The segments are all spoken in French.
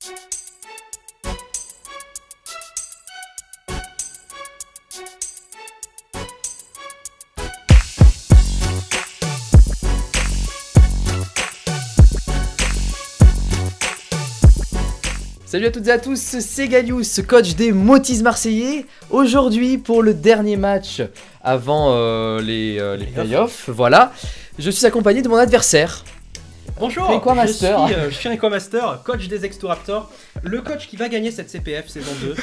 Salut à toutes et à tous, c'est Galius, coach des Motis Marseillais. Aujourd'hui, pour le dernier match avant les playoffs, voilà, je suis accompagné de mon adversaire. Bonjour, je suis Rico Master, coach des Extoraptors, le coach qui va gagner cette CPF saison 2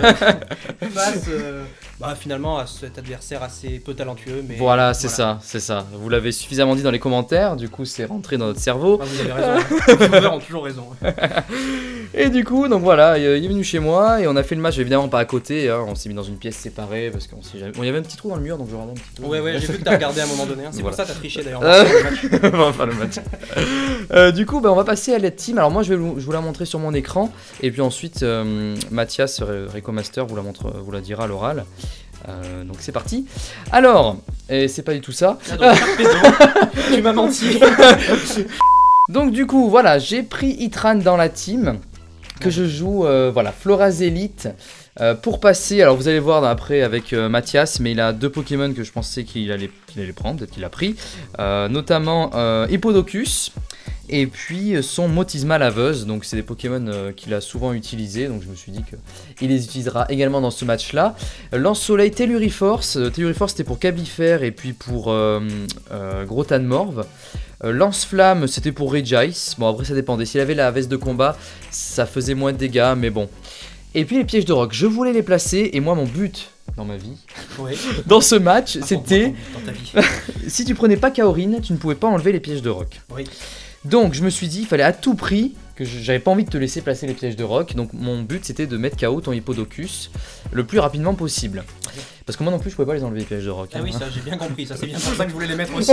face finalement à cet adversaire assez peu talentueux. Mais voilà, c'est ça. Vous l'avez suffisamment dit dans les commentaires, du coup c'est rentré dans notre cerveau. Ah, vous avez raison, les viewers ont toujours raison. Et du coup, donc voilà, il est venu chez moi et on a fait le match évidemment pas à côté, hein, on s'est mis dans une pièce séparée parce qu'on s'est jamais... Bon, il y avait un petit trou dans le mur donc je regardais un petit trou. Ouais, j'ai vu que t'as regardé à un moment donné, hein. C'est voilà. pour ça que t'as triché d'ailleurs. On va faire le match. Du coup, on va passer à la team. Alors moi, je vais vous la montrer sur mon écran et puis ensuite, Mathias, Rico Master, vous la dira à l'oral. Donc c'est parti. Alors, et c'est pas du tout ça. Tu m'as menti. Donc du coup, voilà, j'ai pris Itran dans la team que je joue, voilà, Florazélite. Pour passer, alors vous allez voir après avec Mathias, mais il a deux Pokémon que je pensais qu'il allait prendre, peut-être qu'il a pris, notamment Hippodocus et puis son Motisma Laveuse. Donc c'est des Pokémon qu'il a souvent utilisés, donc je me suis dit qu'il les utilisera également dans ce match-là. Lance-Soleil, Telluriforce, Telluriforce c'était pour Cablifère et puis pour Grotanmorve. Lance-Flamme c'était pour Regice, bon après ça dépendait, s'il avait la veste de combat ça faisait moins de dégâts mais bon. Et puis les pièges de roc, je voulais les placer et moi mon but dans ma vie, dans ce match, c'était si tu prenais pas Kaorin, tu ne pouvais pas enlever les pièges de roc. Oui. Donc je me suis dit, il fallait à tout prix, que j'avais pas envie de te laisser placer les pièges de roc, donc mon but c'était de mettre KO ton Hippodocus le plus rapidement possible. Parce que moi non plus je pouvais pas les enlever les pièges de roc. Ah hein. oui, ça j'ai bien compris, ça c'est bien pour ça que je voulais les mettre aussi.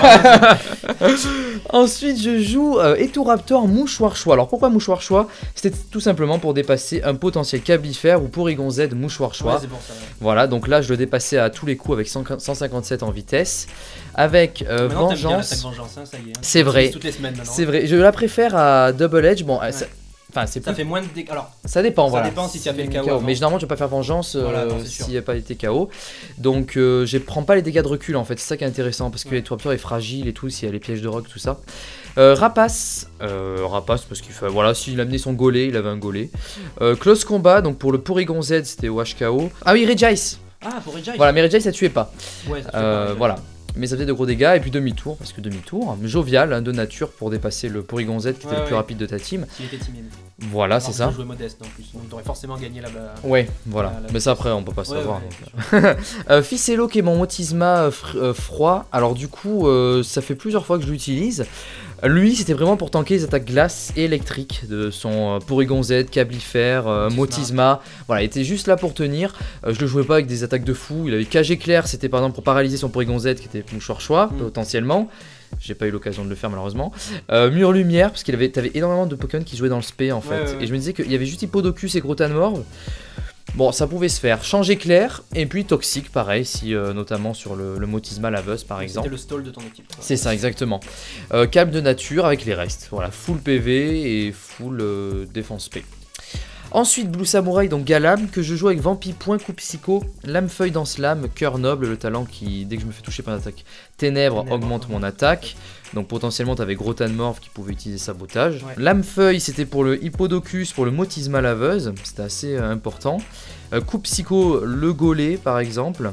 Ensuite je joue Extoraptor Mouchoir Choix. Alors pourquoi Mouchoir Choix? C'était tout simplement pour dépasser un potentiel Cablifère ou Porygon Z Mouchoir Choix. Ouais, c'est pour ça, ouais. Voilà, donc là je le dépassais à tous les coups avec 157 en vitesse. Avec Vengeance. Vengeance hein, ça y est, hein. C'est vrai. Toutes les semaines maintenant. C'est vrai, je la préfère à Double Edge. Bon, ouais. Ça fait moins de dégâts. Alors, ça dépend, voilà. Ça dépend si tu as fait le KO. Mais généralement, je vais pas faire vengeance s'il n'y a pas été KO. Donc, je prends pas les dégâts de recul en fait. C'est ça qui est intéressant parce que Extoraptor est fragile et tout. S'il y a les pièges de roc, tout ça. Rapace parce qu'il fait. Voilà, s'il a amené son golet, il avait un golet. Close Combat, donc pour le Porygon Z, c'était OHKO. Ah oui, Regice. Ah, pour Regice. Voilà, mais Regice, ça tuait pas. Ouais, ça tuait pas. Voilà. Mais ça faisait de gros dégâts, et puis demi-tour, parce que demi-tour, jovial, hein, de nature pour dépasser le Porygon Z qui était le plus rapide de ta team. Il était timide. Voilà, c'est ça. Tu jouais modeste en plus, donc t'aurais forcément gagné là-bas. Ouais, voilà. Mais ça après, on peut pas savoir. Ficello qui est mon Motisma froid. Alors du coup, ça fait plusieurs fois que je l'utilise. Lui, c'était vraiment pour tanker les attaques glace et électriques de son Porygon Z, Cablifère, Motisma. Voilà, il était juste là pour tenir. Je le jouais pas avec des attaques de fou. Il avait Cage Éclair, c'était par exemple pour paralyser son Porygon Z qui était Mouchoir Choix, potentiellement. J'ai pas eu l'occasion de le faire malheureusement. Mur Lumière, parce qu'il t'avais énormément de Pokémon qui jouaient dans le spé en fait. Et je me disais qu'il y avait juste Hippodocus et Grotanmorve. Bon, ça pouvait se faire. Change Éclair, et puis Toxique, pareil, si notamment sur le Motisma Laveuse par exemple. C'était le stall de ton équipe. C'est ça, exactement. Calme de nature avec les restes. Voilà, full PV et full défense P. Ensuite, Blue Samurai, donc Galam, que je joue avec Vampi, Point, Coup Psycho, Lame Feuille dans Slam, Cœur Noble, le talent qui, dès que je me fais toucher par une attaque Ténèbres, augmente mon attaque. Donc potentiellement, tu avais Grotanmorve qui pouvait utiliser Sabotage. Ouais. Lame Feuille, c'était pour le Hippodocus, pour le Motisma Laveuse, c'était assez important. Coup Psycho, le Golet par exemple.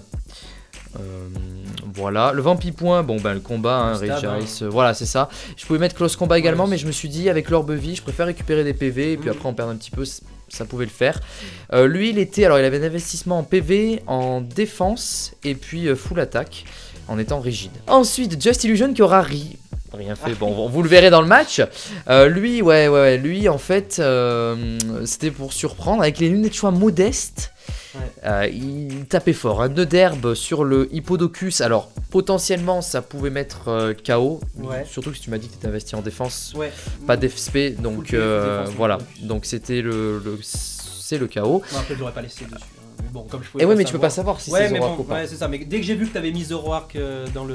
Voilà, le Vampi Point, bon ben le combat, hein, Regice, voilà c'est ça. Je pouvais mettre Close Combat également, mais je me suis dit avec l'orbe vie, je préfère récupérer des PV et puis après on perd un petit peu, ça pouvait le faire. Lui il était, alors il avait un investissement en PV, en défense et puis full attaque en étant rigide. Ensuite Just Illusion qui aura rien fait, bon vous le verrez dans le match. Lui lui en fait c'était pour surprendre avec les lunettes de choix modestes. Il tapait fort, un nœud d'herbe sur le Hippodocus. Alors potentiellement ça pouvait mettre KO, surtout que si tu m'as dit que tu étais investi en défense, pas d'FSP, donc voilà, donc c'était c'est le KO. Après j'aurais pas laissé dessus. bon, comme je pouvais Et pas ouais, mais savoir. tu peux pas savoir si Ouais, c'est mais Zoroark bon, ou pas. ouais, c'est ça. Mais dès que j'ai vu que t'avais mis Zoroark dans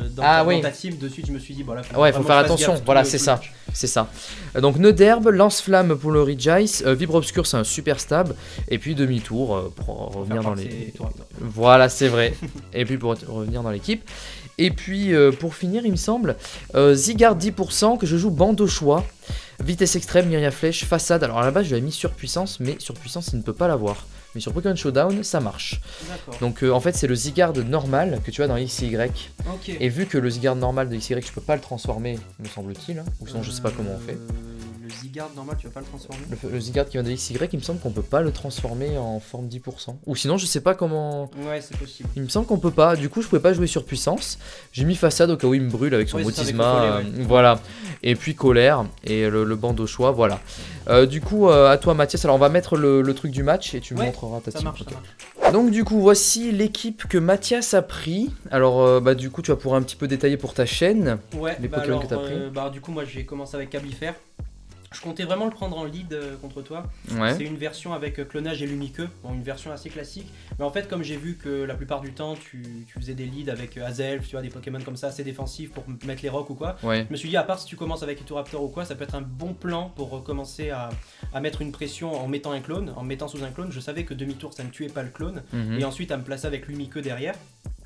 ta team, de suite, je me suis dit, voilà. Ouais, faut faire attention. Voilà, c'est ça. C'est ça. Donc Neuderbe, Lance-Flamme pour le Regice, Vibre Obscur, c'est un super stab. Et puis demi-tour pour revenir dans les. Voilà, c'est vrai. Et puis pour revenir dans l'équipe. Et puis pour finir, il me semble, Zygarde 10% que je joue bande au choix. Vitesse extrême, Myria Flèche, façade. Alors à la base, je l'avais mis surpuissance, mais surpuissance, il ne peut pas l'avoir. Mais sur Pokémon Showdown, ça marche. Donc en fait, c'est le Zygarde normal que tu as dans XY. Okay. Et vu que le Zygarde normal de XY, je peux pas le transformer, me semble-t-il. Hein, ou sinon, je sais pas comment on fait. Le Zygarde normal, tu vas pas le transformer le Zygarde qui vient de XY, il me semble qu'on peut pas le transformer en forme 10%. Ou sinon, je sais pas comment. Ouais, c'est possible. Il me semble qu'on peut pas. Du coup, je pouvais pas jouer sur puissance. J'ai mis façade au cas où il me brûle avec son Motisma. Voilà. Et puis colère et le bande au choix. Voilà. Du coup, à toi, Mathias. Alors, on va mettre le truc du match et tu me montreras ta team. Ça marche. Donc, du coup, voici l'équipe que Mathias a pris. Alors, du coup, tu vas pouvoir un petit peu détailler pour ta chaîne les Pokémon que tu as pris. Du coup, moi, j'ai commencé avec Cabifer. Je comptais vraiment le prendre en lead contre toi. Ouais. C'est une version avec clonage et lumiqueux, bon, une version assez classique. Mais en fait, comme j'ai vu que la plupart du temps, tu faisais des leads avec Azelf, tu vois, des Pokémon comme ça assez défensifs pour mettre les rocks ou quoi. Ouais. Je me suis dit, à part si tu commences avec Etouraptor ou quoi, ça peut être un bon plan pour commencer à mettre une pression en mettant un clone, en mettant sous un clone. Je savais que demi-tour, ça ne tuait pas le clone. Et ensuite, à me placer avec lumiqueux derrière.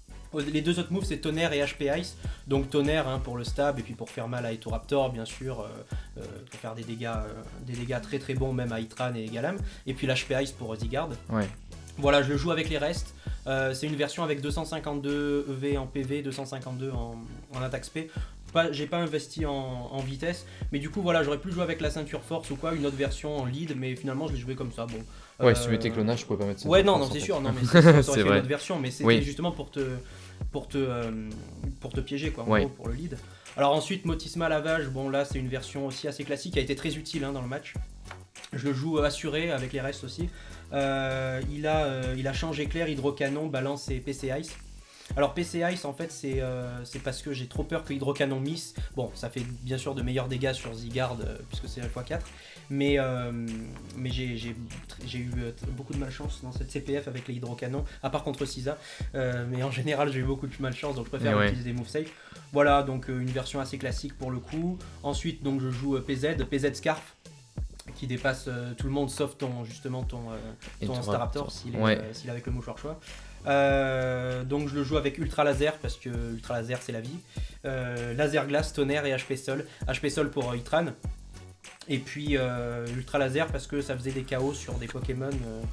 Les deux autres moves, c'est Tonnerre et HP Ice. Donc Tonnerre pour le stab et puis pour faire mal à Etouraptor, bien sûr, pour faire des dégâts très très bons même à Itran et Galam. Et puis l'HP Ice pour Zygarde. Ouais. Voilà, je le joue avec les restes. C'est une version avec 252 EV en PV, 252 en attaque spé. J'ai pas investi en vitesse, mais du coup voilà, j'aurais pu jouer avec la ceinture force ou quoi, une autre version en lead, mais finalement je l'ai joué comme ça. Bon. Ouais, si tu mettais clonage, je pouvais pas mettre ça. Ouais, non, c'est sûr, non, mais ça aurait fait une autre version, mais c'était justement pour te piéger quoi, en gros, pour le lead. Alors ensuite, Motisma Lavage, bon là c'est une version aussi assez classique, qui a été très utile dans le match. Je le joue assuré avec les restes aussi. Il a Change Éclair, Hydrocanon, Balance et PC Ice. Alors PC Ice en fait c'est parce que j'ai trop peur que Hydrocanon miss. Bon, ça fait bien sûr de meilleurs dégâts sur Zygarde puisque c'est x4. Mais j'ai eu beaucoup de malchance dans cette CPF avec les Hydrocanons, à part contre Sisa. Mais en général j'ai eu beaucoup de malchance, donc je préfère utiliser des moves safe. Voilà, donc une version assez classique pour le coup. Ensuite donc je joue PZ Scarf, qui dépasse tout le monde sauf ton Staraptor s'il est avec le mouchoir choix. Donc je le joue avec Ultra Laser parce que Ultra Laser c'est la vie. Laser Glace, Tonnerre et HP Sol. HP Sol pour Itran. Et puis Ultra Laser parce que ça faisait des KO sur des Pokémon.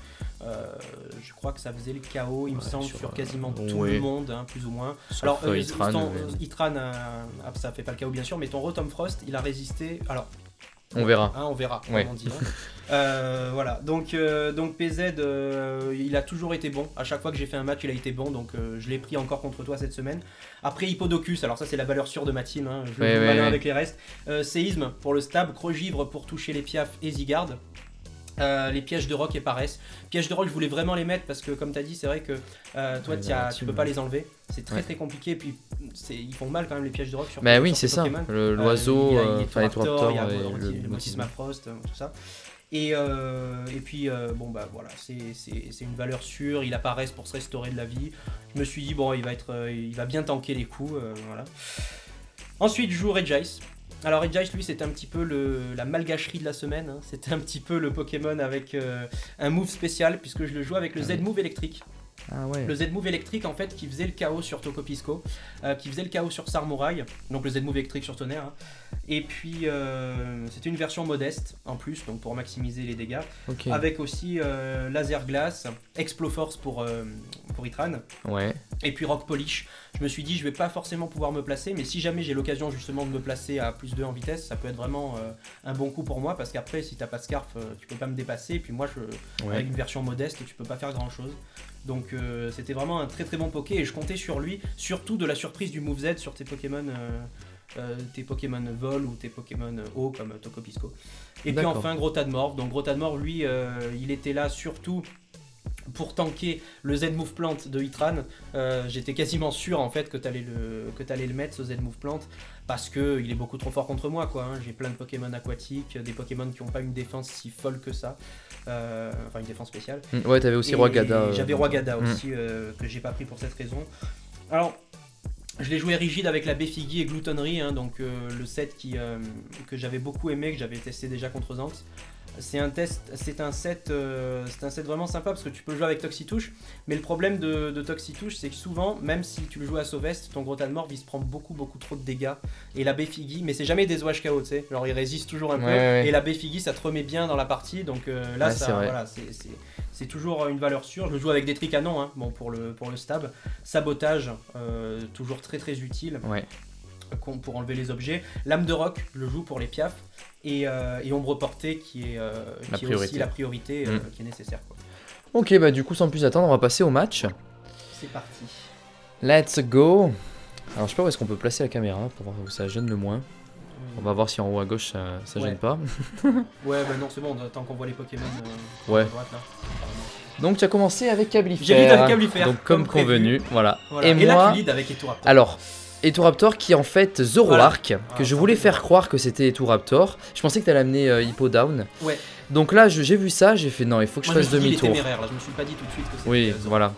Je crois que ça faisait le KO, il me semble, sur quasiment tout le monde, plus ou moins. Alors Itran, ça fait pas le KO bien sûr, mais ton Rotom Frost il a résisté. Alors on verra. On verra, comme on dit. Voilà, donc PZ, il a toujours été bon. À chaque fois que j'ai fait un match, il a été bon. Donc je l'ai pris encore contre toi cette semaine. Après Hippodocus, alors ça c'est la valeur sûre de ma team. Je le joue malin avec les restes. Séisme pour le stab, Crogivre pour toucher les Piaf et Zygarde. Les pièges de rock et paresse. Pièges de rock, je voulais vraiment les mettre parce que, comme tu as dit, c'est vrai que toi, tu peux pas les enlever. C'est très compliqué. Et puis, ils font mal quand même les pièges de rock sur oui, c'est ça. L'oiseau, il y a Etouraptor, il y a le Motisma Frost, tout ça. Et puis, voilà, c'est une valeur sûre. Il a paresse pour se restaurer de la vie. Je me suis dit, bon, il va bien tanker les coups. Voilà. Ensuite, je joue Regice. Alors Regice, lui, c'était un petit peu la malgâcherie de la semaine. C'était un petit peu le Pokémon avec un move spécial, puisque je le joue avec le Z-Move électrique. Ah ouais. Le Z-Move électrique en fait qui faisait le KO sur Tokopisco, qui faisait le KO sur Sarmouraï, donc le Z-Move électrique sur Tonnerre. Et puis c'était une version modeste en plus, donc pour maximiser les dégâts, avec aussi Laser Glace, Exploforce pour Itran, et puis Rock Polish. Je me suis dit je vais pas forcément pouvoir me placer, mais si jamais j'ai l'occasion justement de me placer à plus 2 en vitesse, ça peut être vraiment un bon coup pour moi, parce qu'après si t'as pas de Scarf, tu peux pas me dépasser, et puis moi avec une version modeste tu peux pas faire grand chose. Donc c'était vraiment un très très bon Poké et je comptais sur lui, surtout de la surprise du Move Z sur tes Pokémon Vol ou tes Pokémon Eau comme Tokopisco. Et puis enfin Grotadmorph. Donc Grotadmorph lui il était là surtout pour tanker le Z-Move Plant de Itran, j'étais quasiment sûr en fait que t'allais le mettre ce Z-Move Plant parce que il est beaucoup trop fort contre moi quoi. Hein. J'ai plein de Pokémon aquatiques, des Pokémon qui n'ont pas une défense si folle que ça, enfin une défense spéciale. Ouais, t'avais aussi Roigada. J'avais Roigada aussi que j'ai pas pris pour cette raison. Alors. Je l'ai joué rigide avec la Befiggy et Glutonnerie, hein, donc le set que j'avais beaucoup aimé, que j'avais testé déjà contre Zant. C'est un set vraiment sympa parce que tu peux jouer avec Toxitouche, mais le problème de Toxitouche c'est que souvent, même si tu le joues à Sauvest, ton gros Talmorph il se prend beaucoup trop de dégâts. Et la Befiggy, mais c'est jamais des OH KO, tu sais, genre il résiste toujours un peu, et la Befiggy ça te remet bien dans la partie, donc là voilà, c'est toujours une valeur sûre. Je le joue avec des tricanons, hein, bon, pour le stab. Sabotage, toujours très utile. Ouais. Pour enlever les objets. Lame de roc, le joue pour les piafs. Et ombre portée qui est aussi la priorité qui est nécessaire. Quoi. Ok, bah du coup sans plus attendre, on va passer au match. C'est parti. Let's go. Alors je sais pas où est-ce qu'on peut placer la caméra pour voir où ça gêne le moins. On va voir si en haut à gauche ça gêne pas. Ouais, bah non, c'est bon, tant qu'on voit les Pokémon à droite là. Donc tu as commencé avec Cablifère. J'ai lead avec Cablifère. Donc comme convenu, voilà. Et moi, là tu lead avec Eturaptor. Alors, Eturaptor qui est en fait Zoroark, que je voulais faire croire que c'était Eturaptor. Je pensais que tu allais amener Hippo Down. Ouais. Donc là j'ai vu ça, j'ai fait non, il faut que je fasse demi-tour. Je me suis pas dit tout de suite que c'était Oui, voilà.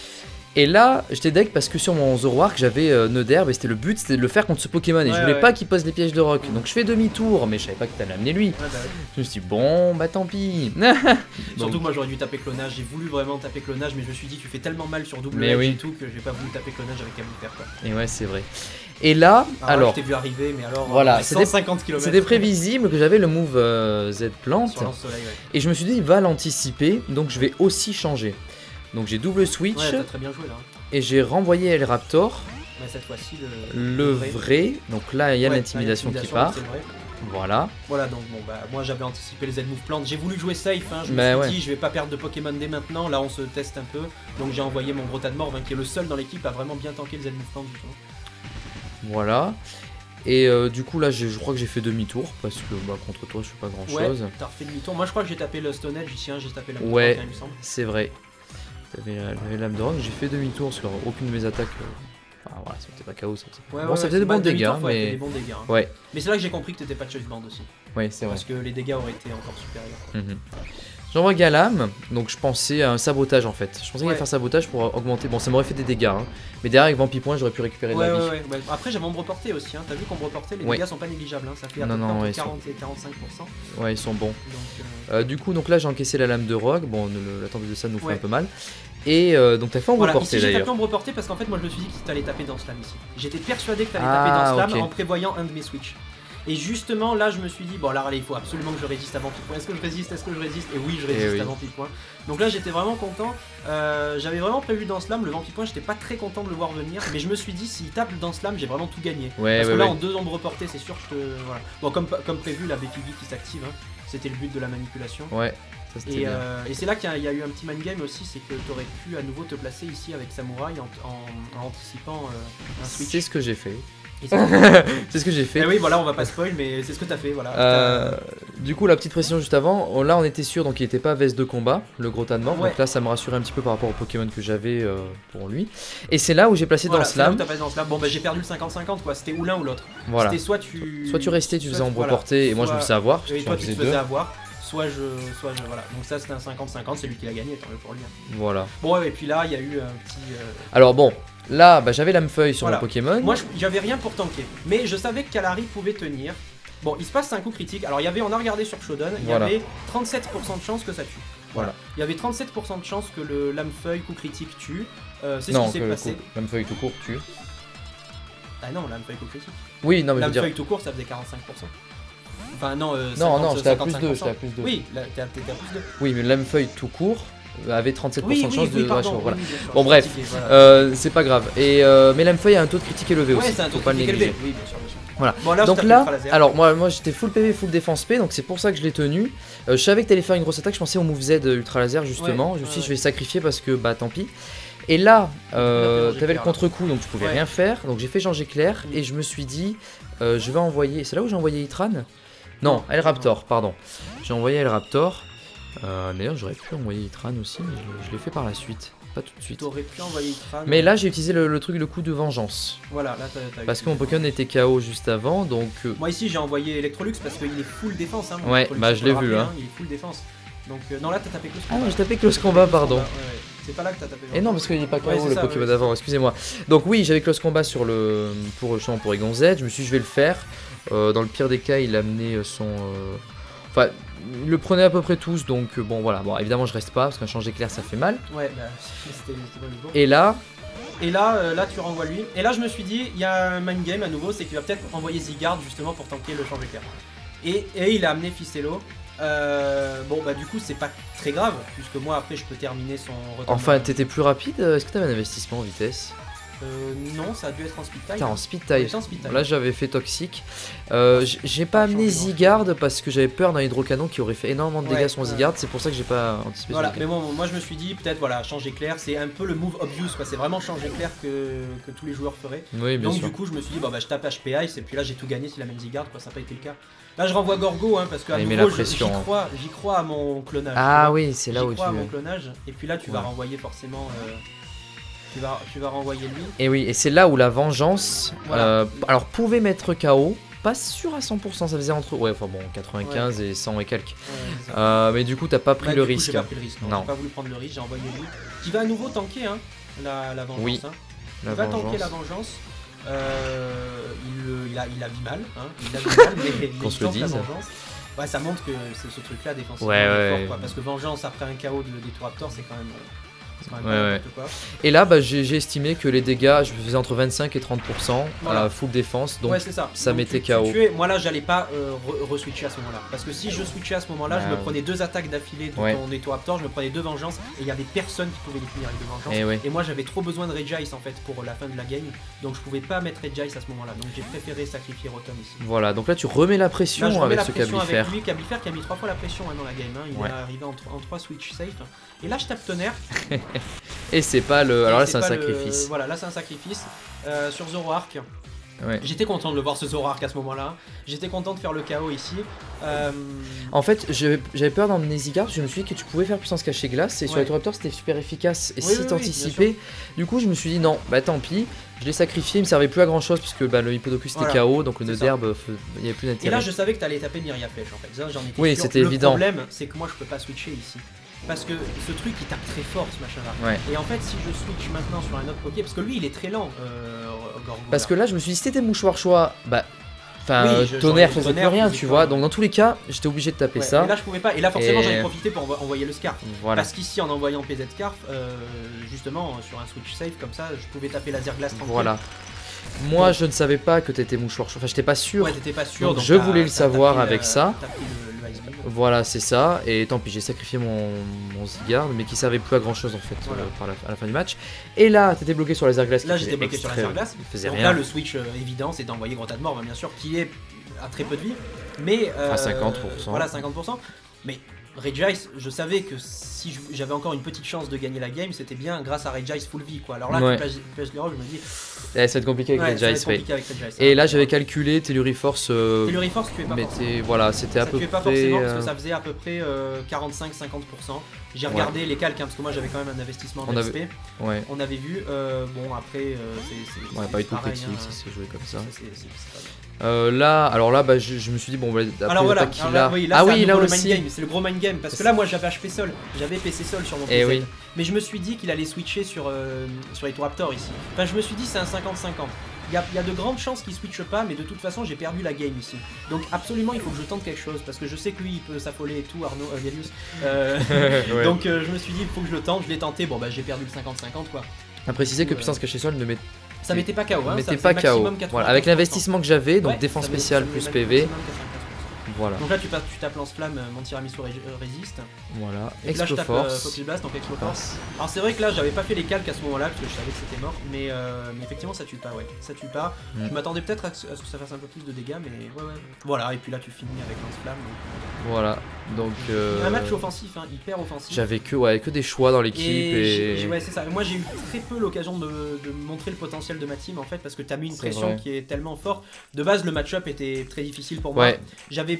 Et là, j'étais deck parce que sur mon Zoroark, j'avais nœud d'herbe et c'était le but, c'était de le faire contre ce Pokémon. Et je voulais pas qu'il pose les pièges de roc. Donc je fais demi-tour, mais je savais pas que t'allais amener lui. Je me suis dit, bon, bah tant pis. Surtout que moi j'aurais dû taper clonage, j'ai voulu vraiment taper clonage, mais je me suis dit, tu fais tellement mal sur double edge et tout que j'ai pas voulu taper clonage avec Cablifère. Et ouais, c'est vrai. Et là, alors. Je t'ai vu arriver, mais alors. Voilà, 150 km. C'était prévisible que j'avais le move Z-Plant. Et je me suis dit, il va l'anticiper, donc je vais aussi changer. Donc j'ai double switch. Ouais, t'as très bien joué là. Et j'ai renvoyé El Raptor. Mais cette fois-ci, le vrai. Donc là, il y a l'intimidation qui part. Voilà. Voilà, donc bon, bah moi j'avais anticipé les Z-Move Plant. J'ai voulu jouer safe, hein. Je me suis dit, je vais pas perdre de Pokémon dès maintenant. Là, on se teste un peu. Donc j'ai envoyé mon gros Tadmorph, qui est le seul dans l'équipe à vraiment bien tanker les Z-Move Plant, justement. Voilà. Et du coup là je crois que j'ai fait demi-tour parce que contre toi je fais pas grand chose. Ouais, t'as refait demi-tour. Moi je crois que j'ai tapé le Stone Edge ici, hein, j'ai tapé la Lame de roc, il me semble. C'est vrai. T'avais la Lame de roc, j'ai fait demi-tour sur aucune de mes attaques. Enfin voilà, c'était pas KO ça. Bon, ça faisait des bons dégâts, mais. Ouais. Mais c'est là que j'ai compris que t'étais pas de choice band aussi. Ouais, c'est vrai. Parce que les dégâts auraient été encore supérieurs. J'envoie Galam, donc je pensais à un sabotage en fait. Je pensais qu'il allait faire sabotage pour augmenter. Bon, ça m'aurait fait des dégâts, hein. Mais derrière avec Vampipoint, j'aurais pu récupérer de la vie. Ouais. Après, j'avais ombre portée aussi. Hein. T'as vu qu'ombre portée, les dégâts sont pas négligeables. Hein. Ça fait à peu près 40 et 45%. Ouais, ils sont bons. Du coup, là j'ai encaissé la lame de rogue. Bon, la tempête de ça nous fait un peu mal. Et donc t'as fait ombre portée d'ailleurs. J'ai tapé ombre portée parce qu'en fait, moi je me suis dit que t'allais taper dans slam ici. J'étais persuadé que t'allais taper dans slam en prévoyant un de mes switches. Et justement là je me suis dit bon là allez, il faut absolument que je résiste avant Vampipoint. Est-ce que je résiste? Et oui je résiste avant Vampipoint. Donc là j'étais vraiment content. J'avais vraiment prévu dans Slam, le Vampipoint j'étais pas très content de le voir venir. Mais je me suis dit s'il tape dans Slam j'ai vraiment tout gagné. Parce que là en 2 ombres portées c'est sûr que voilà. Bon comme prévu la Befiggy qui s'active, hein. C'était le but de la manipulation. Ouais. Et c'est là qu'il y a eu un petit mind game aussi, c'est que tu aurais pu à nouveau te placer ici avec Samouraï en anticipant un switch. C'est ce que j'ai fait. C'est ce que j'ai fait. Et oui, voilà, on va pas spoil, mais c'est ce que t'as fait, voilà. Du coup, la petite précision juste avant, là on était sûr, donc il était pas veste de combat, le gros Tadmorph, donc là ça me rassurait un petit peu par rapport au Pokémon que j'avais pour lui. Et c'est là où j'ai placé dans Slam. Bon bah j'ai perdu le 50-50 quoi, c'était ou l'un ou l'autre. Voilà. C'était soit tu restais, tu faisais ombre portée, et moi je me faisais avoir. Et toi tu te faisais avoir. Soit je voilà. Donc ça c'était un 50-50, c'est lui qui l'a gagné, tant mieux pour lui. Voilà. Bon et puis là il y a eu un petit. Alors bon. Là, j'avais Lamefeuille sur mon Pokémon. Moi, j'avais rien pour tanker. Mais je savais que Kalari pouvait tenir. Bon, il se passe un coup critique. Alors, on a regardé sur Shodan, il y avait 37% de chance que ça tue. Voilà. Il y avait 37% de chance que le Lamefeuille coup critique tue. C'est ce qui s'est passé. Lamefeuille tout court tue. Ah non, Lamefeuille coup critique. Oui, non, mais Lamefeuille tout court, ça faisait 45%. Enfin, non, 50, non, j'étais à plus 2. Oui, t'étais à plus 2. Oui, mais Lamefeuille tout court avait 37% de chance de pardon, voilà. Bon bref, c'est pas grave. Et mais Lamefeuille a un taux de critique élevé aussi. Ouais, c'est un taux de critique élevé. Oui, bien sûr. Voilà. Bon, là, donc là, alors moi j'étais full PV, full défense P, donc c'est pour ça que je l'ai tenu. Je savais que t'allais faire une grosse attaque, je pensais au move Z Ultra Laser justement. Je me suis dit je vais sacrifier parce que bah tant pis. Et là, t'avais le contre-coup donc tu pouvais rien faire. Donc j'ai fait Jean Éclair et je me suis dit je vais envoyer. C'est là où j'ai envoyé Itran? Non, El Raptor, pardon. J'ai envoyé El Raptor. D'ailleurs j'aurais pu envoyer Itran aussi, mais je l'ai fait par la suite. Pas tout de suite. T'aurais pu envoyer Itran. Mais là j'ai utilisé le coup de vengeance. Voilà, là t'as parce que mon Pokémon était KO juste avant, donc... Moi ici j'ai envoyé Electrolux parce qu'il est full défense. Hein, ouais, bah je l'ai vu. Hein. Il est full défense. Donc non, là t'as tapé Close Combat. Ah, j'ai tapé Close Combat, pardon. Ouais. C'est pas là que t'as tapé. Et non, parce qu'il n'est pas KO le Pokémon d'avant, excusez-moi. Donc oui, j'avais Close Combat sur pour Egon Z, je me suis dit je vais le faire. Dans le pire des cas, il a amené son... Enfin, il le prenait à peu près tous, donc bon voilà. Bon, évidemment je reste pas, parce qu'un change éclair ça fait mal. Ouais, bah c'était pas le bon. Et là... là tu renvoies lui. Et là je me suis dit, il y a un mind game à nouveau, c'est qu'il va peut-être envoyer Zygarde justement pour tanker le change éclair. Et il a amené Fistello. Bon bah du coup c'est pas très grave puisque moi après je peux terminer son retour. Enfin t'étais plus rapide, est-ce que t'avais un investissement en vitesse? Non, ça a dû être en speed type. T'as en speed type. Là j'avais fait toxique. J'ai pas amené Zygarde parce que j'avais peur d'un hydrocanon qui aurait fait énormément de dégâts sur Zygarde, c'est pour ça que j'ai pas anticipé. Voilà, mais bon, moi je me suis dit peut-être voilà, change éclair, c'est un peu le move obvious quoi, c'est vraiment change éclair que tous les joueurs feraient. Oui, bien donc sûr. Du coup je me suis dit bah je tape HP Ice et puis là j'ai tout gagné s'il amène Zygarde quoi, ça n'a pas été le cas. Là je renvoie Gorgo hein, parce que à nouveau j'y crois à mon clonage. Ah oui, c'est là où j'y crois à mon clonage et puis là tu vas renvoyer forcément tu vas renvoyer lui. Et oui, et c'est là où la vengeance alors pouvait mettre KO, pas sûr à 100%, ça faisait entre ouais enfin bon 95 et 100 et quelques. Mais du coup t'as pas pris le risque. J'ai pas pris le risque, non. J'ai pas voulu prendre le risque, j'ai envoyé lui. Qui va à nouveau tanker hein, la vengeance. Oui, hein. Il va tanker la vengeance. Il a vu mal, hein. Il a vu mal, mais il tente la vengeance. Ouais, ça montre que ce truc là défensivement est fort quoi, parce que vengeance après un KO des Raptors c'est quand même... Et là bah, j'ai estimé que les dégâts je faisais entre 25 et 30% à full défense, donc ça mettait KO. Moi là j'allais pas re-switcher à ce moment là, parce que si je switchais à ce moment là je me prenais 2 attaques d'affilée de ton Raptor, je me prenais 2 vengeances et il y avait personne qui pouvait les finir avec 2 vengeances et moi j'avais trop besoin de Regice en fait pour la fin de la game, donc je pouvais pas mettre Regice à ce moment là, donc j'ai préféré sacrifier Rotom ici. Voilà, donc là tu remets la pression avec ce Cablifer. Cablifer qui a mis 3 fois la pression dans la game, hein. Il est arrivé en 3 switch safe et là je tape Tonnerre. Et c'est pas le... Alors là c'est un sacrifice. Voilà, là c'est un sacrifice. Sur Zoroark. J'étais content de le voir ce Zoroark à ce moment-là. J'étais content de faire le KO ici. En fait, j'avais peur d'emmener Zygarde. Je me suis dit que tu pouvais faire puissance cachée glace. Et sur les Raptors, c'était super efficace. Et si t'anticipais, du coup, je me suis dit non, bah tant pis. Je l'ai sacrifié, il me servait plus à grand chose parce que le Hippodocus était KO, donc le nœud d'herbe, il n'y avait plus d'intérêt. Et là, je savais que t'allais taper Myria Flèche en fait. J'en étais sûr. C'était évident. Le problème, c'est que moi, je peux pas switcher ici. Parce que ce truc il tape très fort ce machin là. Et en fait si je switch maintenant sur un autre Poké, parce que lui il est très lent Gorgo. Parce que là je me suis dit si c'était mouchoir choix, bah enfin Tonnerre faisait plus rien tu vois, donc dans tous les cas j'étais obligé de taper ça. Et là je pouvais pas, et là forcément j'en ai profité pour envoyer le Scarf. Parce qu'ici en envoyant PZ Scarf, justement sur un switch safe comme ça je pouvais taper laser glace tranquille. Voilà. Moi je ne savais pas que t'étais mouchoir choix, enfin j'étais pas sûr. Ouais t'étais pas sûr. Donc je voulais le savoir avec ça. Voilà, c'est ça, et tant pis, j'ai sacrifié mon Zygarde, mais qui servait plus à grand chose en fait à la fin du match. Et là, t'étais bloqué sur laser glace. Là, j'étais bloqué sur laser glace. Donc rien. là, le switch évident, c'est d'envoyer Grotta de Mort, bien sûr, qui est à très peu de vie, mais à 50%. Voilà, 50%. Mais Regice, je savais que si j'avais encore une petite chance de gagner la game, c'était bien grâce à Regice full vie quoi. Alors là, tu places les rôles, je me dis. Ça va être compliqué avec Regice. Et là, j'avais calculé Telluriforce. Telluriforce, tu es pas forcément. Voilà, c'était à peu près. Tu es pas forcément parce que ça faisait à peu près 45-50%. J'ai regardé les calques hein, parce que moi j'avais quand même un investissement en XP. On avait vu. Bon, après, c'est. On n'a pas eu tout critique, ça s'est joué comme ça. Là, alors là, bah, je me suis dit, bon, bah, alors voilà, là le mind game, c'est le gros mind game parce que là, moi j'avais HP Sol, j'avais PC Sol sur mon PC. Mais je me suis dit qu'il allait switcher sur les Raptors ici. Enfin, je me suis dit, c'est un 50-50. Il y a de grandes chances qu'il switche pas, mais de toute façon, j'ai perdu la game ici. Donc, absolument, il faut que je tente quelque chose parce que je sais que lui, il peut s'affoler et tout, Arnaud, Galius. Donc, je me suis dit, il faut que je le tente. Je l'ai tenté, bon, bah, j'ai perdu le 50-50 quoi. À préciser que puissance cachée Sol ne met. Ça mettait pas KO, hein, mettait pas KO. Voilà, avec l'investissement que j'avais, donc défense spéciale plus PV. Voilà. Donc là tu tapes lance-flamme, mon tiramisu résiste. Voilà. Et là je tape Focus Blast, donc Expo Force. Alors c'est vrai que là j'avais pas fait les calques à ce moment là parce que je savais que c'était mort, mais effectivement ça tue pas, ça tue pas. Je m'attendais peut-être à ce que ça fasse un peu plus de dégâts, mais ouais. Voilà, et puis là tu finis avec lance-flamme. Voilà, donc un match offensif, hein, hyper offensif. J'avais que des choix dans l'équipe et... Ouais c'est ça, moi j'ai eu très peu l'occasion de montrer le potentiel de ma team en fait parce que t'as mis une pression qui est tellement forte. De base le match-up était très difficile pour moi. J'avais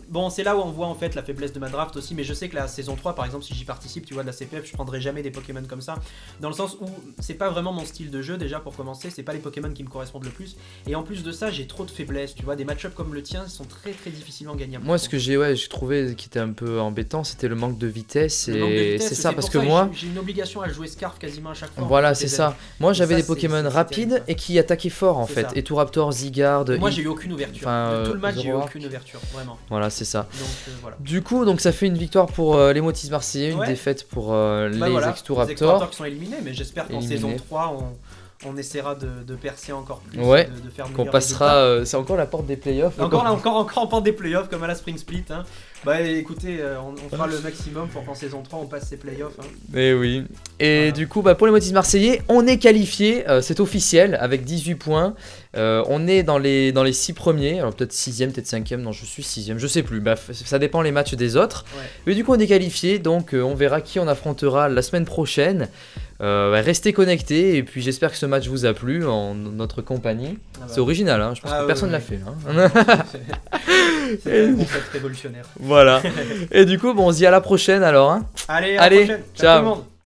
bon, c'est là où on voit en fait la faiblesse de ma draft aussi, mais je sais que la saison 3 par exemple, si j'y participe, tu vois, de la CPF, je prendrai jamais des Pokémon comme ça, dans le sens où c'est pas vraiment mon style de jeu déjà pour commencer, c'est pas les Pokémon qui me correspondent le plus, et en plus de ça, j'ai trop de faiblesses, tu vois, des match-ups comme le tien sont très très difficilement gagnables. Moi, ce que j'ai trouvé qui était un peu embêtant, c'était le manque de vitesse, et c'est ça, parce que moi... J'ai une obligation à jouer Scarf quasiment à chaque fois. Voilà, c'est ça. Moi, j'avais des Pokémon rapides et qui attaquaient fort en fait, et Turaptor, Zygarde... Moi, j'ai eu aucune ouverture, de tout le match, j'ai eu aucune ouverture, vraiment. Voilà, c'est ça. Donc, voilà. Du coup, donc ça fait une victoire pour les Motis Marseillais, une défaite pour les Exturaptors. Les Exturaptors qui sont éliminés, mais j'espère qu'en saison 3, on essaiera de percer encore plus, ouais, de faire qu'on passera, c'est encore la porte des playoffs. Encore en porte des playoffs comme à la Spring Split. Hein. Bah écoutez, on fera le maximum pour qu'en saison 3 on passe ces playoffs. Hein. Et oui. Et voilà. Du coup, bah, pour les Motis Marseillais, on est qualifié, c'est officiel, avec 18 points. On est dans les 6 premiers, alors peut-être 6ème, peut-être 5ème, non je suis 6ème, je sais plus, bah, ça dépend les matchs des autres. Ouais. Mais du coup on est qualifié, donc on verra qui on affrontera la semaine prochaine. Restez connectés et puis j'espère que ce match vous a plu en notre compagnie. Ah bah. C'est original, hein, je pense que personne ne l'a fait. Hein. C'est un concept révolutionnaire. Voilà. Et du coup, bon, on se dit à la prochaine alors. Hein. Allez, à la prochaine. Ciao tout le monde.